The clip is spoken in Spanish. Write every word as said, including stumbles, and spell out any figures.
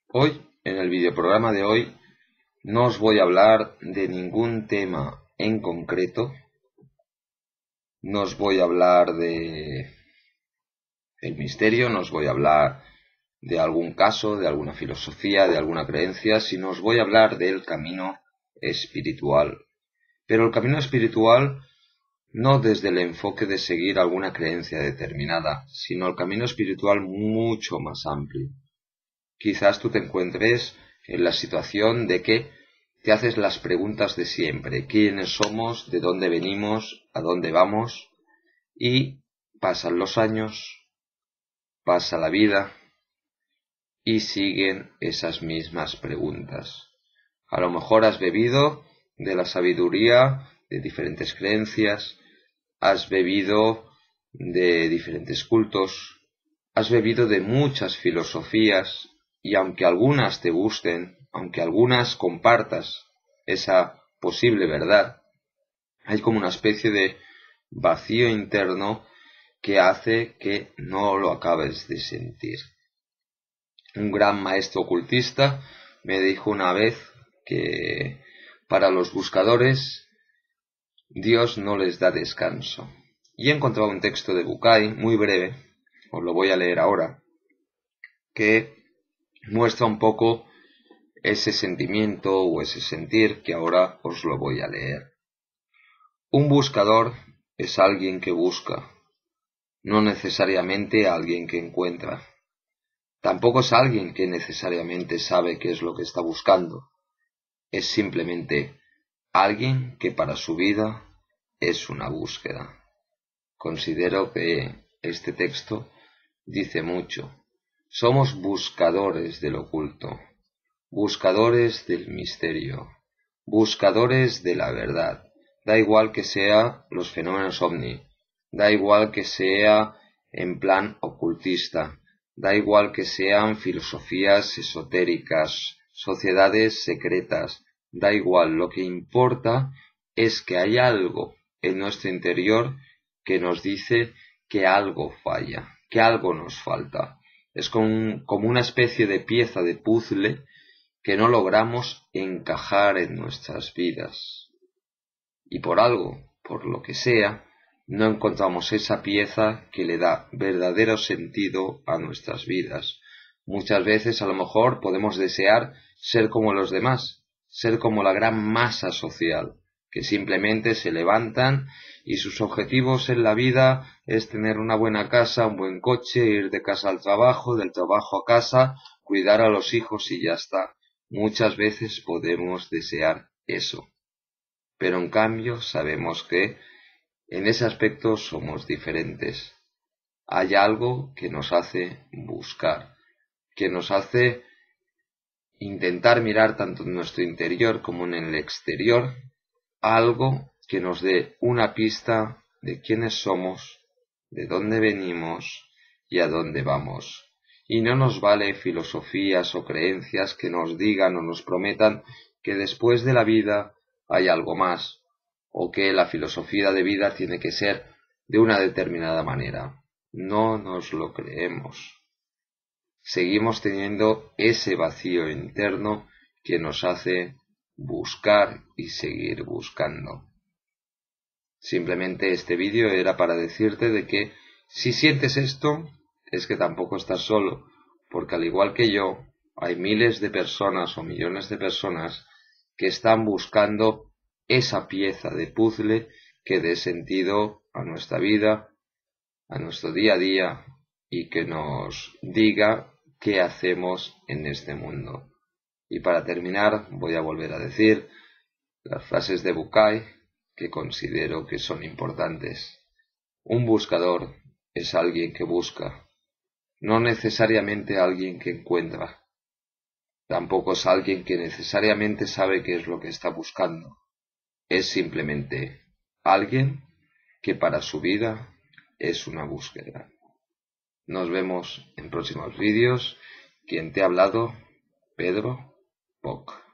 Hoy, en el videoprograma de hoy, no os voy a hablar de ningún tema en concreto. No os voy a hablar de el misterio, no os voy a hablar de algún caso, de alguna filosofía, de alguna creencia, sino os voy a hablar del camino espiritual. Pero el camino espiritual no desde el enfoque de seguir alguna creencia determinada, sino el camino espiritual mucho más amplio. Quizás tú te encuentres en la situación de que te haces las preguntas de siempre: ¿quiénes somos? ¿De dónde venimos? ¿A dónde vamos? Y pasan los años, pasa la vida y siguen esas mismas preguntas. A lo mejor has bebido de la sabiduría de diferentes creencias, has bebido de diferentes cultos, has bebido de muchas filosofías, y aunque algunas te gusten, aunque algunas compartas esa posible verdad, hay como una especie de vacío interno que hace que no lo acabes de sentir. Un gran maestro ocultista me dijo una vez que para los buscadores Dios no les da descanso. Y he encontrado un texto de Bucay muy breve, os lo voy a leer ahora, que muestra un poco ese sentimiento o ese sentir que ahora os lo voy a leer. Un buscador es alguien que busca, no necesariamente alguien que encuentra. Tampoco es alguien que necesariamente sabe qué es lo que está buscando. Es simplemente alguien que para su vida es una búsqueda. Considero que este texto dice mucho. Somos buscadores del oculto, buscadores del misterio, buscadores de la verdad. Da igual que sea los fenómenos ovni, da igual que sea en plan ocultista, da igual que sean filosofías esotéricas, sociedades secretas, da igual. Lo que importa es que hay algo en nuestro interior que nos dice que algo falla, que algo nos falta. Es como, como una especie de pieza de puzzle que no logramos encajar en nuestras vidas. Y por algo, por lo que sea, no encontramos esa pieza que le da verdadero sentido a nuestras vidas. Muchas veces a lo mejor podemos desear ser como los demás, ser como la gran masa social, que simplemente se levantan y sus objetivos en la vida es tener una buena casa, un buen coche, ir de casa al trabajo, del trabajo a casa, cuidar a los hijos y ya está. Muchas veces podemos desear eso, pero en cambio sabemos que en ese aspecto somos diferentes. Hay algo que nos hace buscar, que nos hace intentar mirar tanto en nuestro interior como en el exterior, algo que nos dé una pista de quiénes somos, de dónde venimos y a dónde vamos. Y no nos vale filosofías o creencias que nos digan o nos prometan que después de la vida hay algo más, o que la filosofía de vida tiene que ser de una determinada manera. No nos lo creemos. Seguimos teniendo ese vacío interno que nos hace buscar y seguir buscando. Simplemente este vídeo era para decirte de que si sientes esto, es que tampoco estás solo, porque al igual que yo, hay miles de personas o millones de personas que están buscando esa pieza de puzzle que dé sentido a nuestra vida, a nuestro día a día, y que nos diga qué hacemos en este mundo. Y para terminar, voy a volver a decir las frases de Bucay que considero que son importantes. Un buscador es alguien que busca, no necesariamente alguien que encuentra. Tampoco es alguien que necesariamente sabe qué es lo que está buscando. Es simplemente alguien que para su vida es una búsqueda. Nos vemos en próximos vídeos. Quien te ha hablado, Pedro Poc.